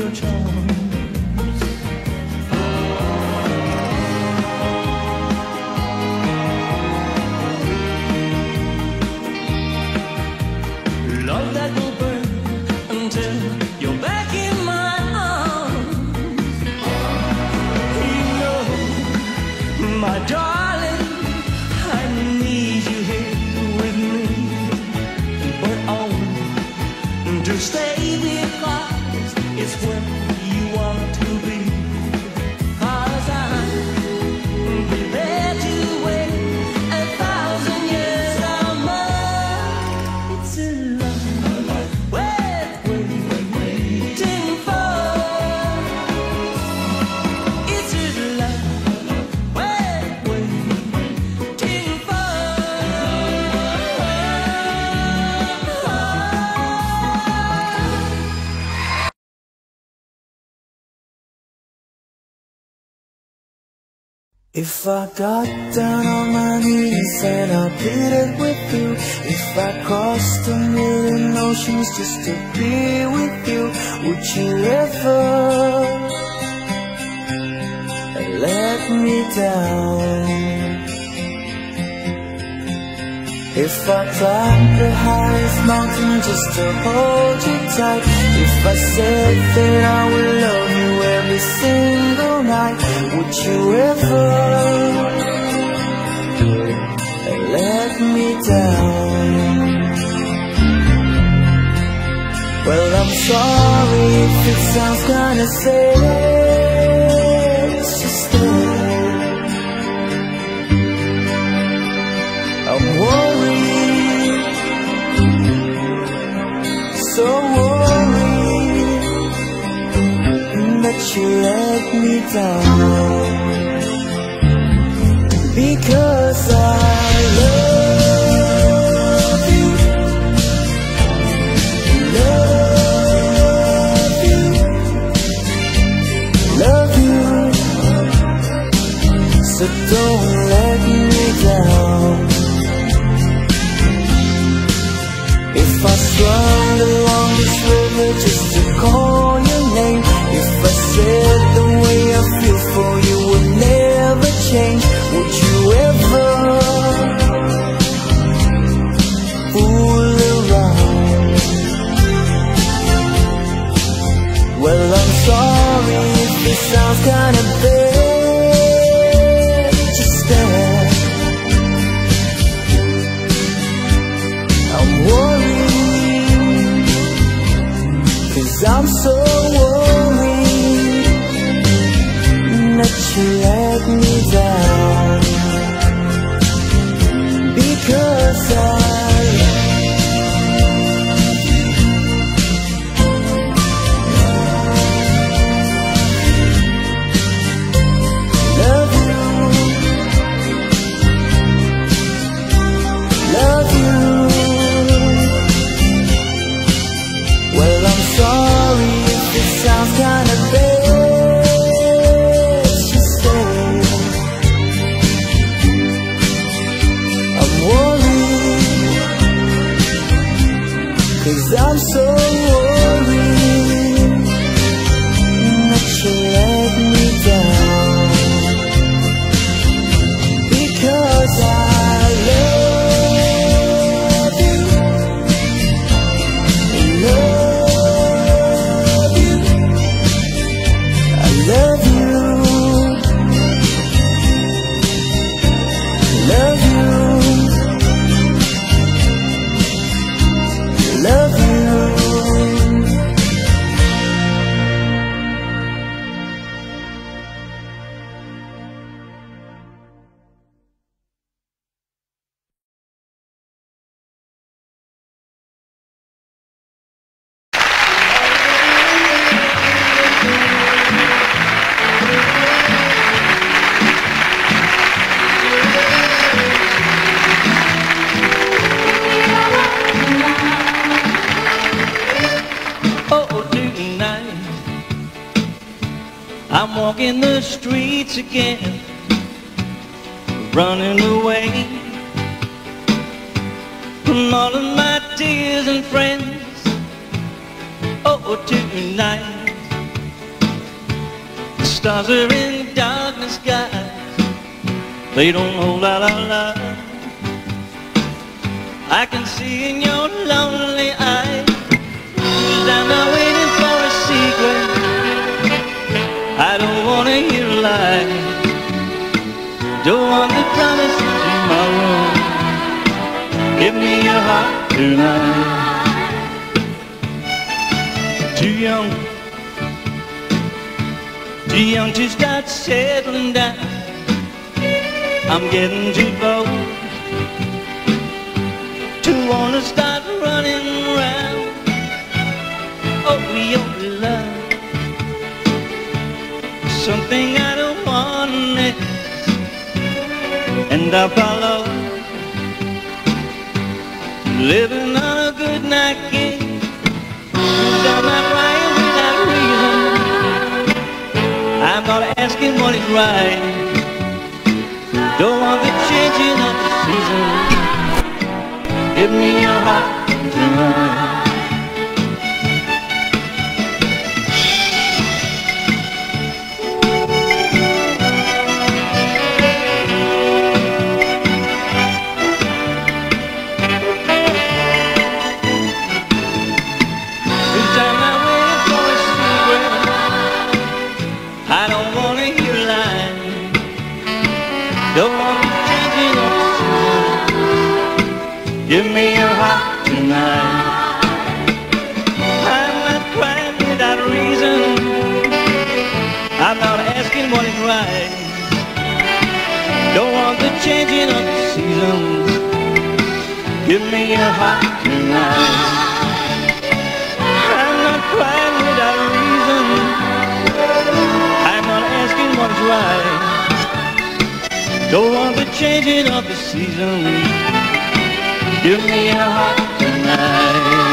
your charms. Love that will burn until you're back in my arms. You know, my darling, I need you here with me, but only to stay because it's where you want to be. 'Cause I'll be there to wait 1,000 years or more. It's a love worth waiting for. It's a love worth waiting for. If I got down on my knees and I pleaded with you, if I crossed 1,000,000 oceans just to be with you, would you ever let me down? If I climbed the highest mountain just to hold you tight, if I said that I would love you every single night, would you ever let me down? Well, I'm sorry if it sounds kinda sad, just I'm worried, so worried that you let me down, because I love you, love you, love you, so don't let me down. If I swam along this river just to call your name, if I said the way I feel for you would never change, would you ever fool around? Well, I'm sorry if this sounds kinda bad, just stare. I'm worried, 'cause I'm so worried that you let me down, because I love you, love you. Well, I'm sorry if it sounds kinda bad, just stay. I'm worried, 'cause I'm so worried that you let me down, because I love you, love you, I love you, love you, love you. I'm walking the streets again, running away from all of my tears and friends. Oh, tonight stars are in darkness skies, they don't hold out our love. I can see in your lonely eyes, I'm not waiting for a secret. I don't want to hear a lie, don't want to promise tomorrow. Give me your heart tonight. Too young to start settling down. I'm getting too bold to want to start running around. Oh, we only love something I don't want to miss, and I follow, living on a good night game. I'm not crying without reason, I'm not asking what is right, don't want the changing of the season. Give me your heart tonight. Don't want you changing up the season. Give me your heart tonight. I'm not crying without reason, I'm not asking what is right, don't want the changing of the seasons. Give me your heart tonight. I'm not crying without reason, I'm not asking what is right, don't want the changing of the seasons. Give me your heart tonight.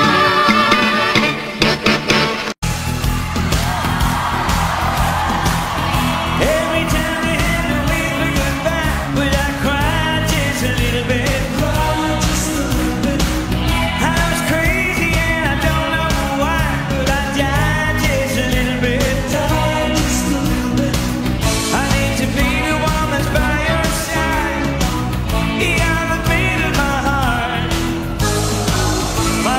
Every time we had to wave a goodbye, but I cried just a little bit. Cried just a little bit. I was crazy and I don't know why, but I died just a little bit. Died just a little bit. I need to be the one that's by your side. Yeah, I'm the beat of my heart. My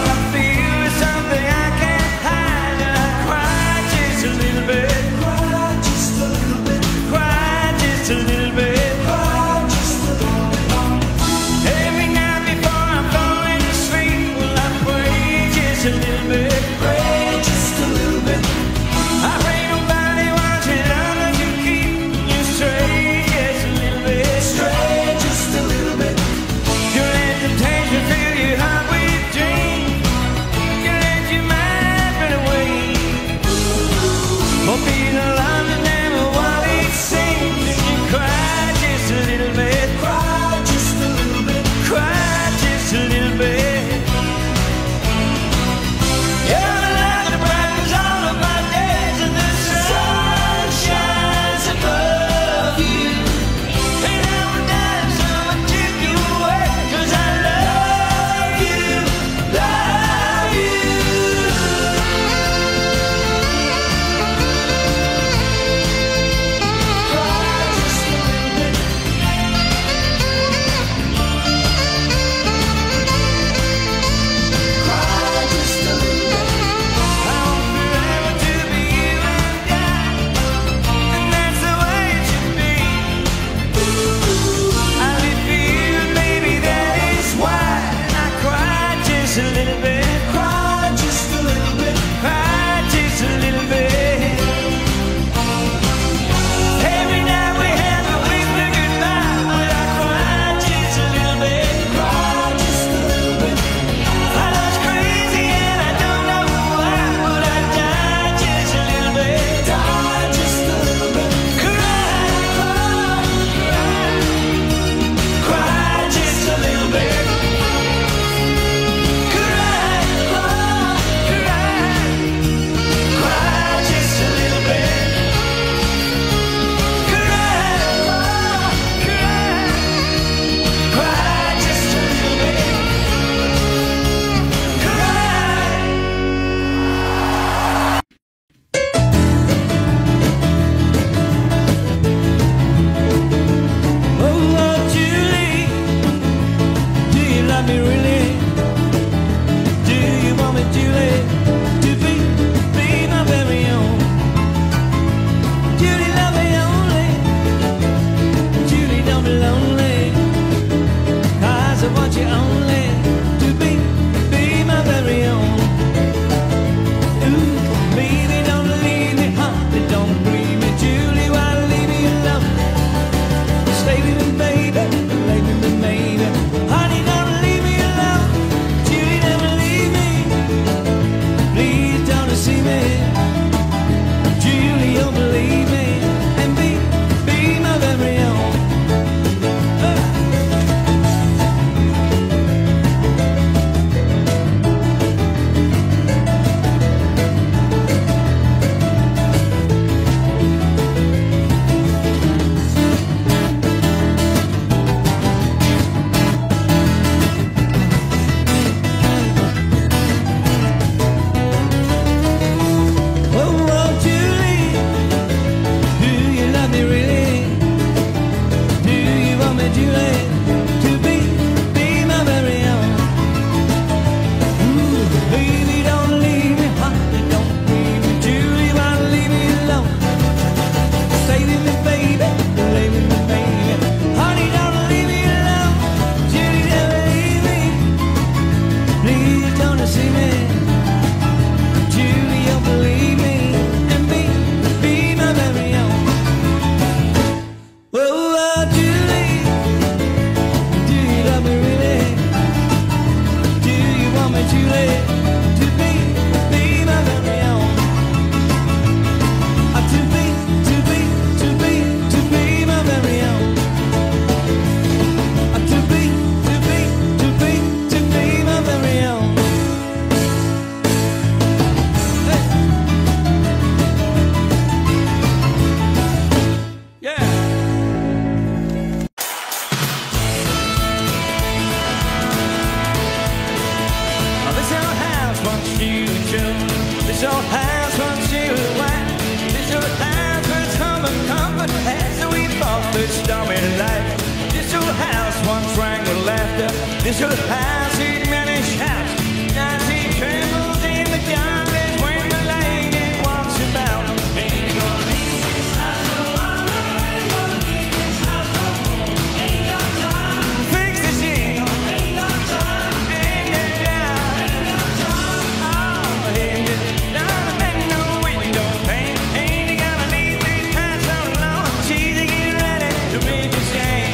This old house is many shouts. I see trembles in the darkness when the lady walks about. Ain't gonna leave this house alone. Ain't gonna leave this house alone. Ain't got time. Fix the shingle. Ain't got time. Ain't got time. Ain't got time. Oh, ain't it? Not a man, no window pane. Ain't gonna leave this house alone. She's getting ready to make a change.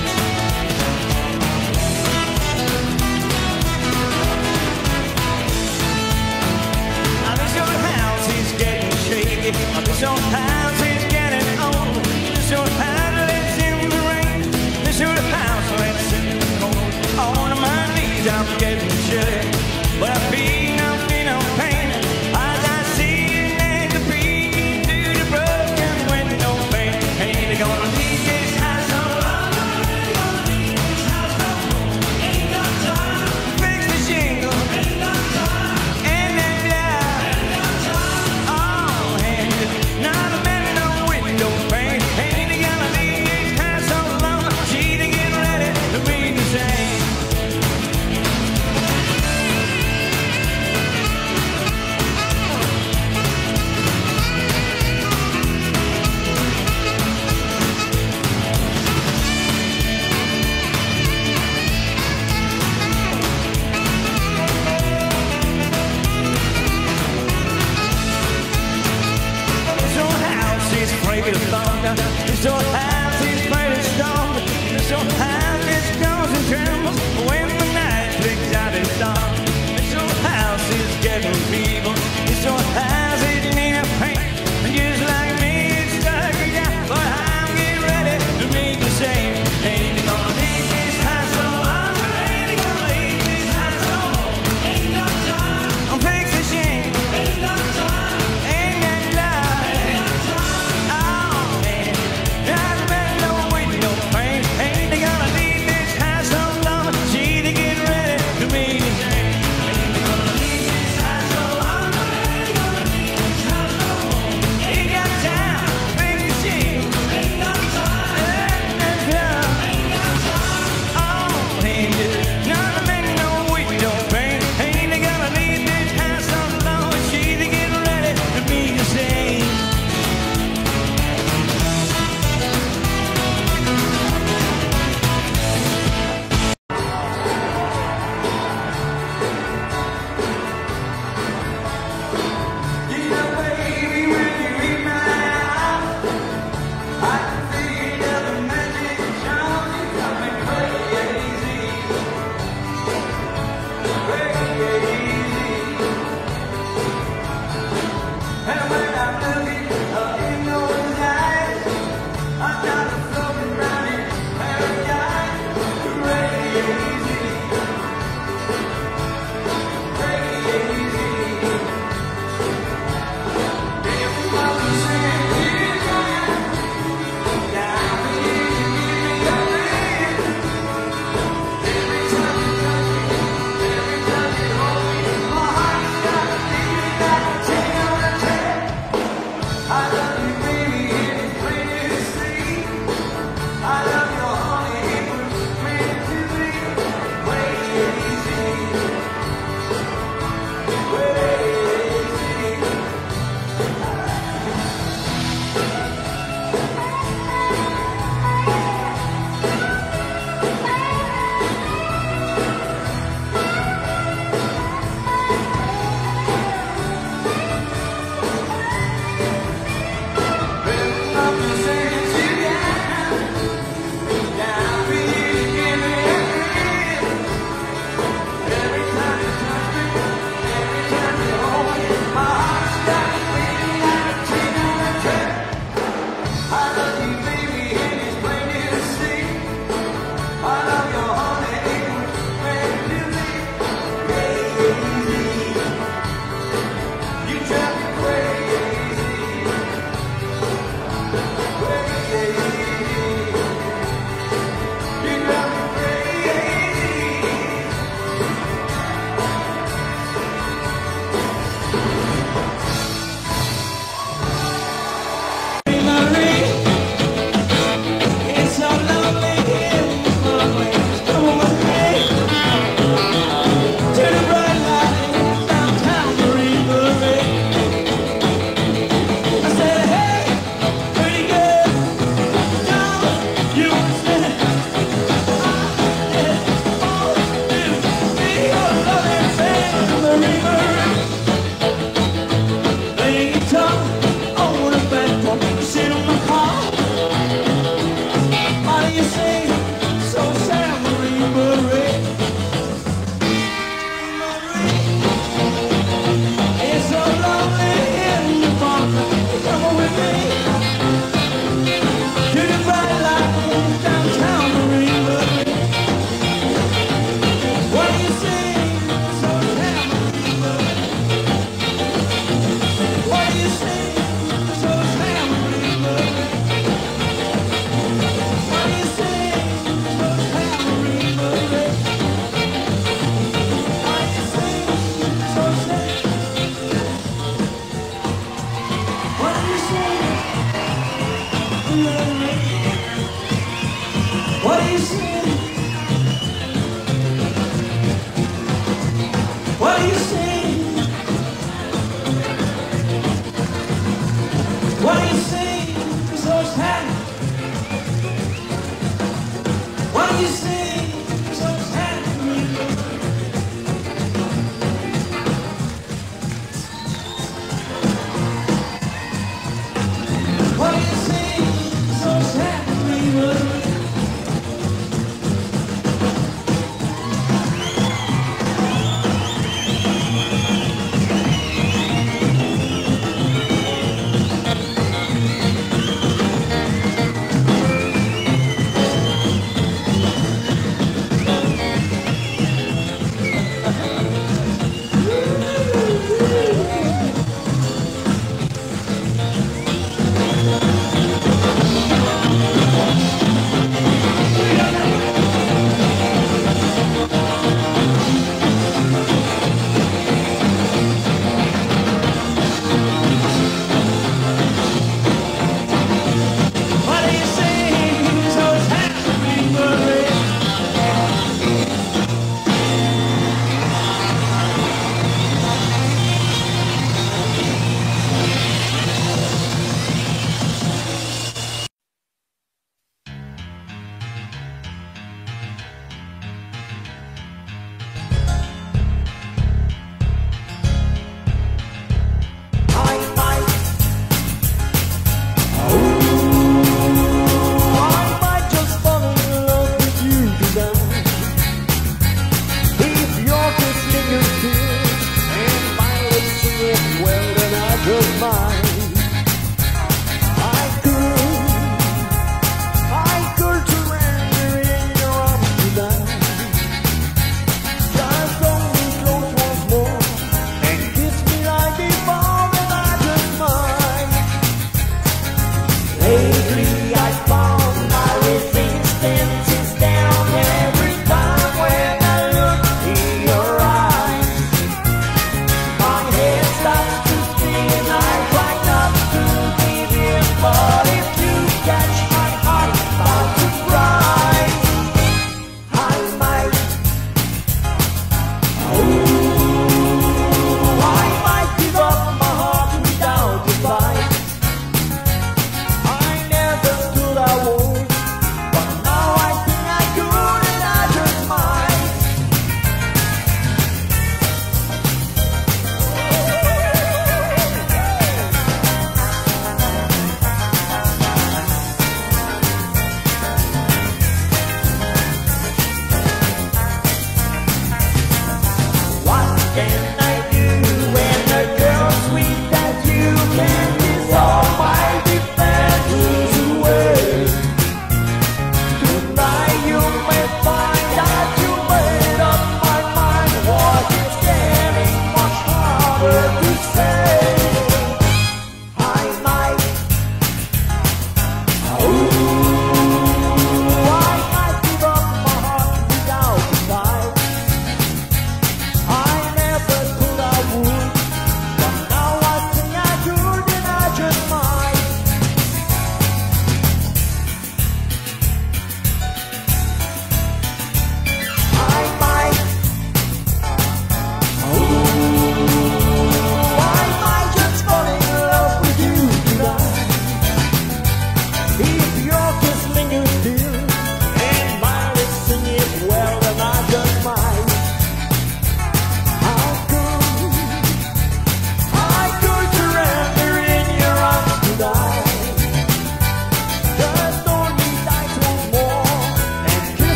This old house is getting old. This old house lives in the rain. This old house lives in the cold. On my knees I'm getting chilly, but I feel no pain as I see it and the breeze to the broken window pane. Ain't gonna leave this house alone. Ain't gonna leave this house alone. Ain't got time. Fix the shingle. Ain't got time. And then ain't got time. Oh, and not a man, no window pane. Ain't gonna leave this house alone. She's getting ready to be the same. This old house is afraid of thunder. This old house is afraid of storm. This old house just goes and trembles when the night brings out its dawn. This old house is getting feeble. This old house is in need of paint. And just like me, it's stuck again. But I'm getting ready to make the same. Ain't gonna leave this house alone. Ain't gonna leave this house alone. Ain't got time. I'm fix the shame. Ain't got time. Ain't got time. Ain't got time. Oh, man. you say? What do you say? What do you say? Cause those happy. What do you say? Cause those happy. What do you say? Cause those happy. I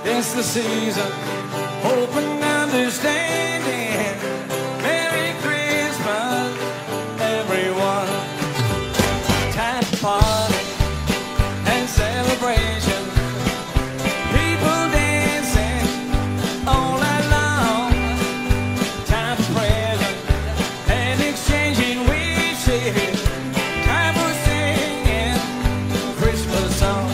It's the season, hope and understanding. Merry Christmas, everyone. Time to party and celebration. People dancing all night long. Time for present and exchanging wishes. Time for singing Christmas songs.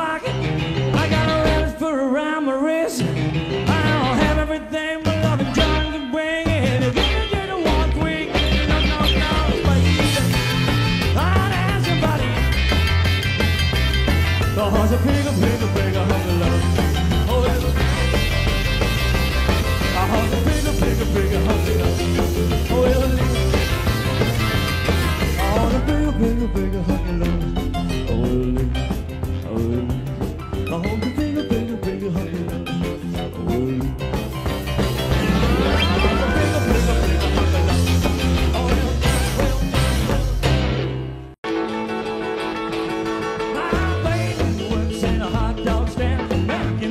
pocket. I got a relish put around my wrist. I don't have everything but love and John can bring it. If you didn't want quick, no, baby. I'd ask somebody. The heart's a bigger, hungry love. Oh, yeah. The heart's a bigger, hungry love. Oh, yeah. Bigger, hungry love. Oh, I want the bigger, hungry love. Oh, my baby works in a hot dog stand.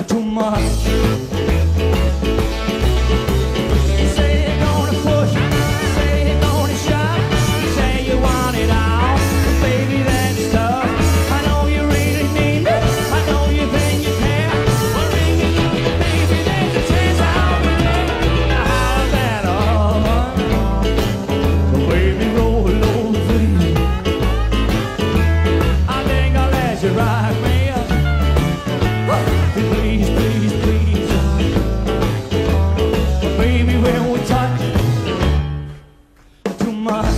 too much. You say you're gonna push, you say you're gonna shove, you say you want it all, baby, that's tough. I know you really need me, I know you think you care, but baby, there's a chance I'll be there. Now how's that all? So baby, roll over, please. I think I'll let you ride me. Please, please, please. But baby, when we touch too much.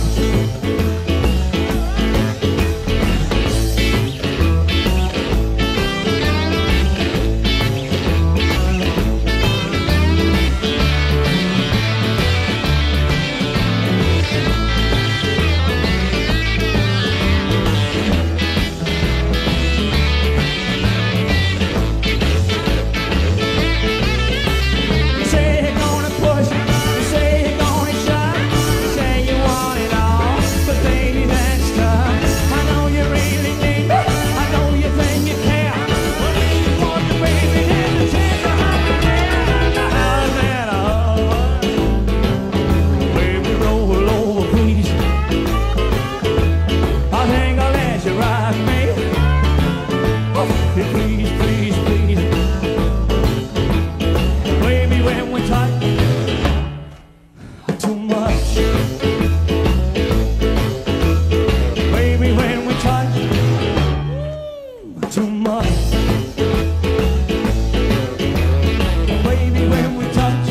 Please, please, please. Baby, when we touch too much. Baby, when we touch too much. Baby, when we touch.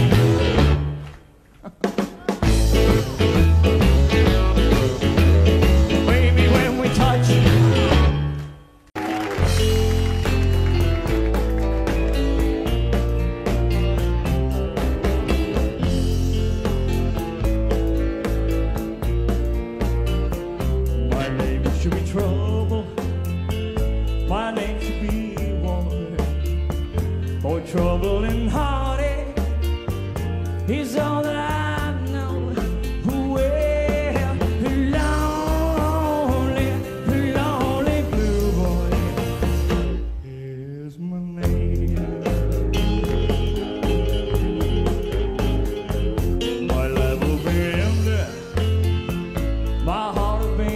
Baby, when we touch. Should be trouble, my name should be war. For trouble and heartache is all that I know. Well, lonely blue boy is my name. My life will be empty, my heart will be.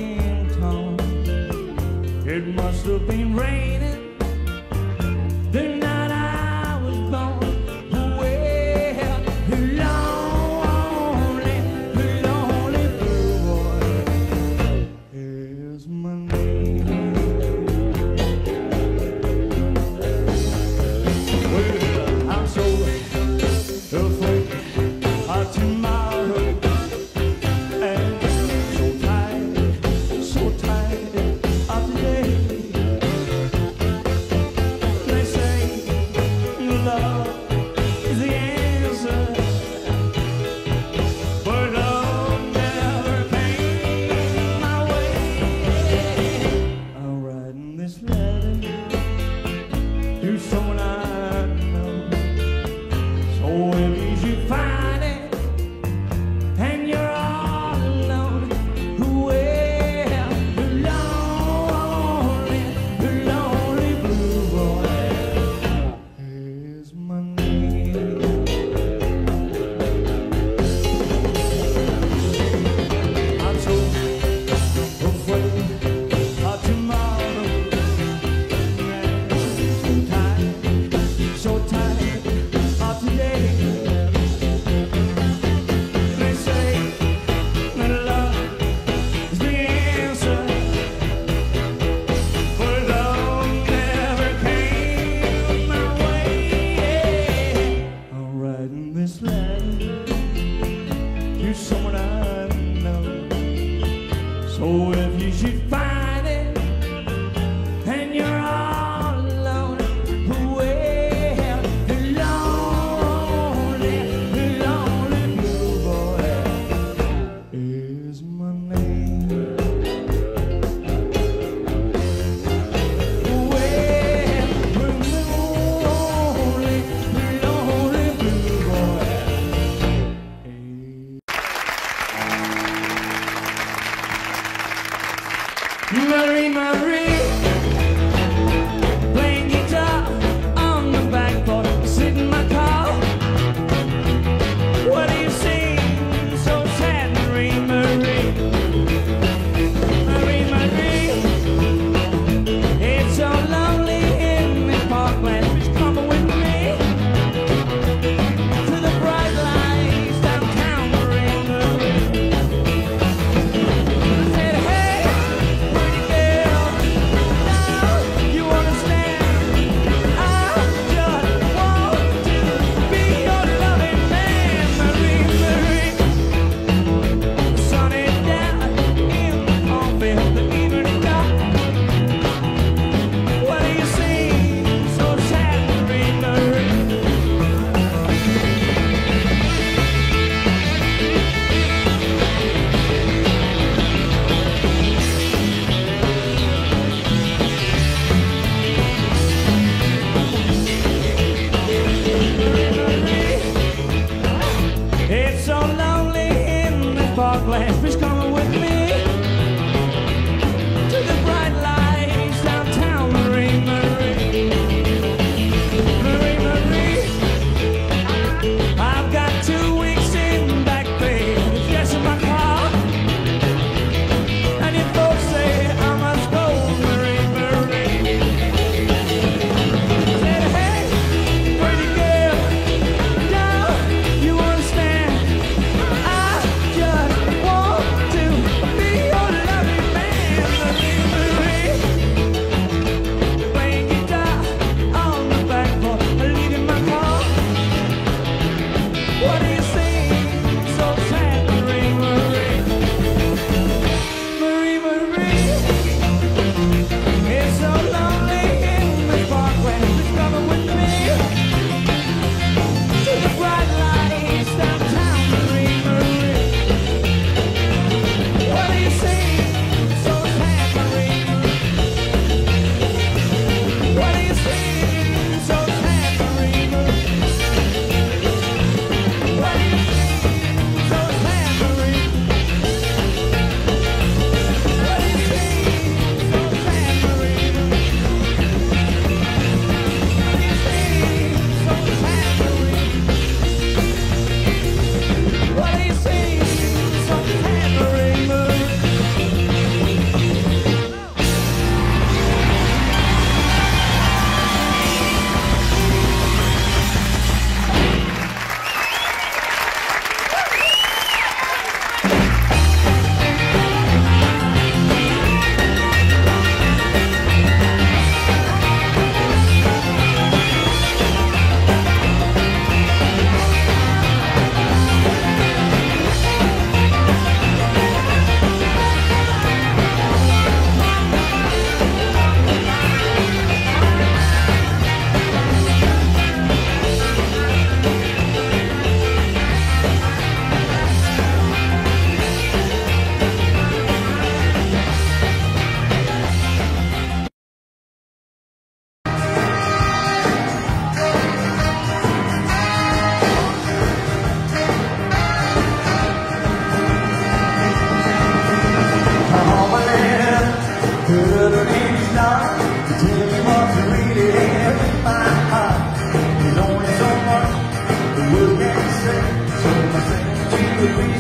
It must have been raining the night I was born. Well, lonely blue boy is my name. Well, I'm so afraid of tomorrow, and so tired of today. They say love is the answer, but love never came my way. I'm writing this letter to someone I know, so if you find it and you're all alone, well, lonely blue boy is my name.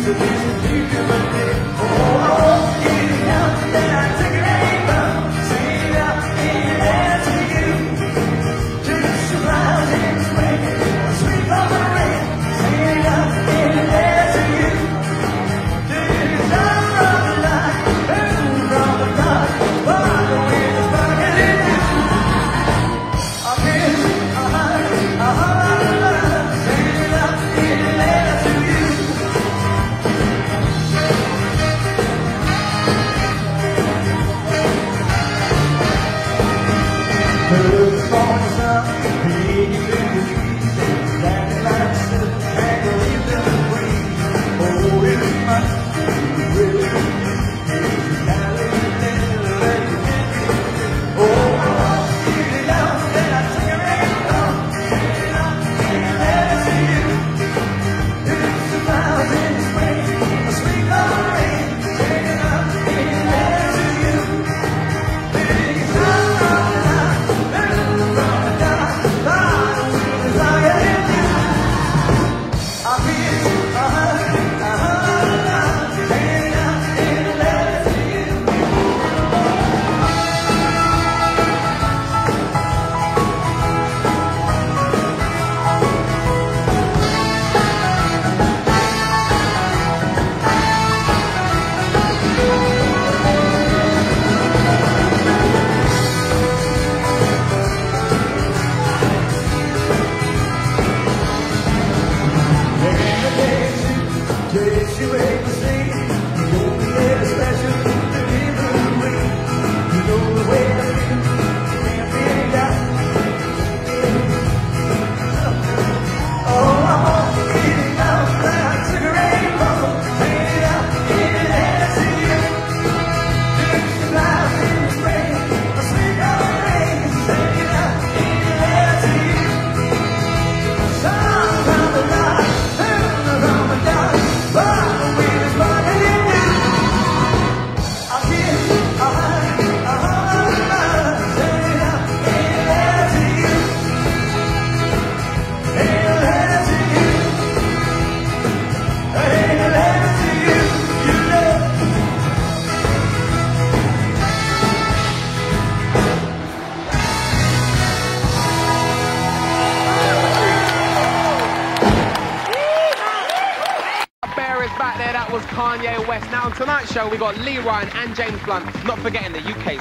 Now on tonight's show, we got Lee Ryan and James Blunt, not forgetting the UK's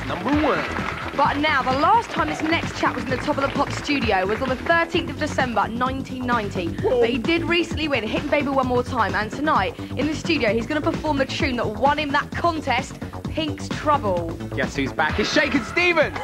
#1. But now, the last time this next chap was in the Top of the Pop studio was on the 13th of December, 1990. Whoa. But he did recently win Hitting Baby One More Time, and tonight, in the studio, he's going to perform the tune that won him that contest, Pink's Trouble. Guess who's back? It's Shakin Stevens!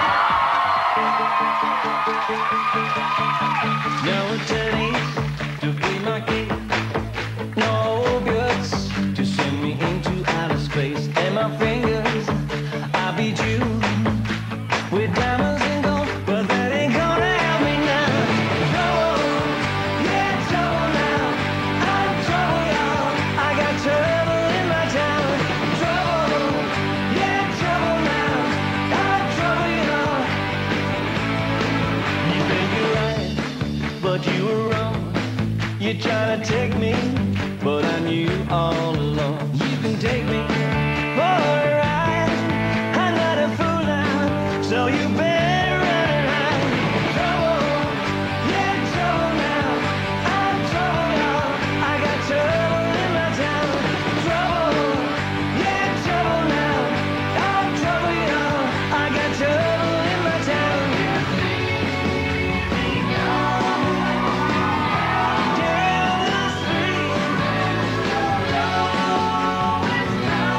Now it's turning to be my king. No guts to send me into outer space. And my fingers, I beat you with diamonds and gold, but that ain't gonna help me now. Trouble, yeah, trouble now. I'm trouble, y'all. I got trouble in my town. Trouble, yeah, trouble now. I'm trouble, y'all. You think you're right, but you were wrong. You're trying to take me, but I knew all along. You can take me for a ride. I'm not a fool now, so you better run and hide. Trouble, yeah, trouble now. I'm trouble, y'all. I got trouble in my town. Trouble, yeah, trouble now. I'm trouble, y'all. I got trouble in my town. Down the street.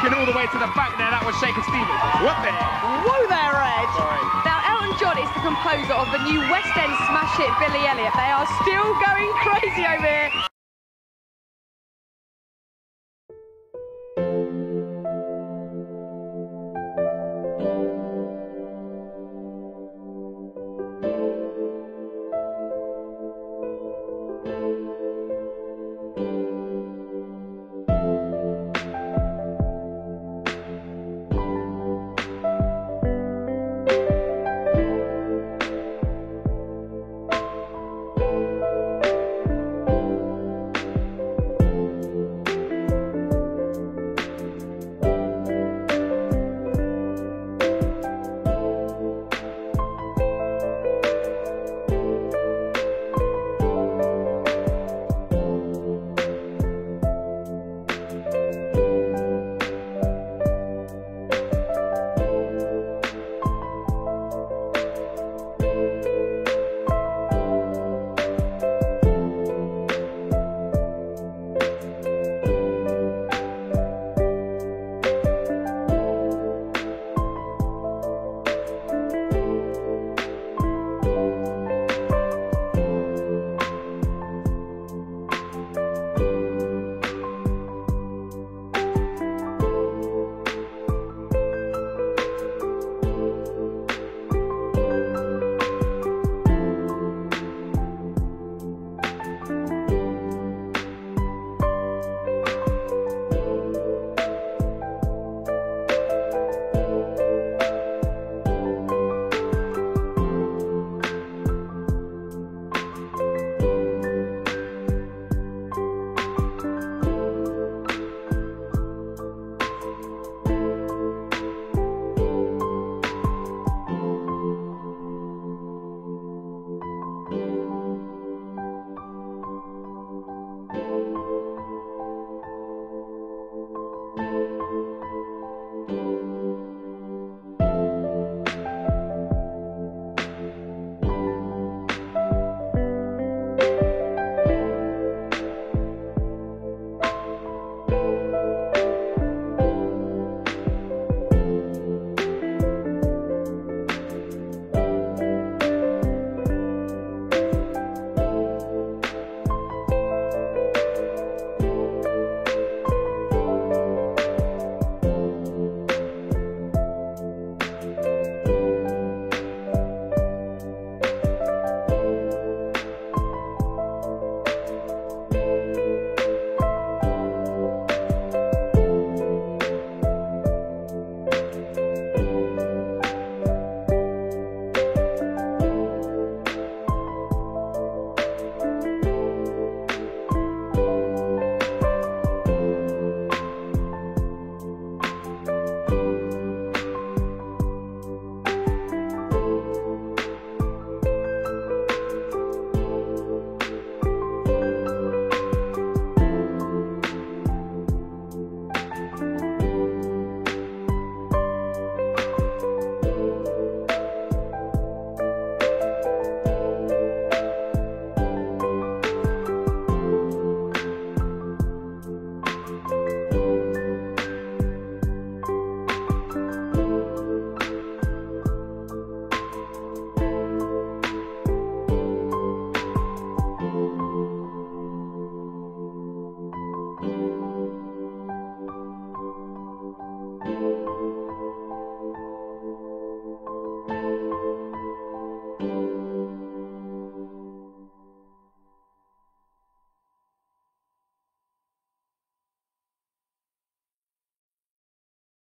walking all the way to the back there. That was Shakin Stevens. What the hell? Whoa there, Ed. Sorry. Now, Elton John is the composer of the new West End smash hit Billy Elliot. They are still going crazy over here.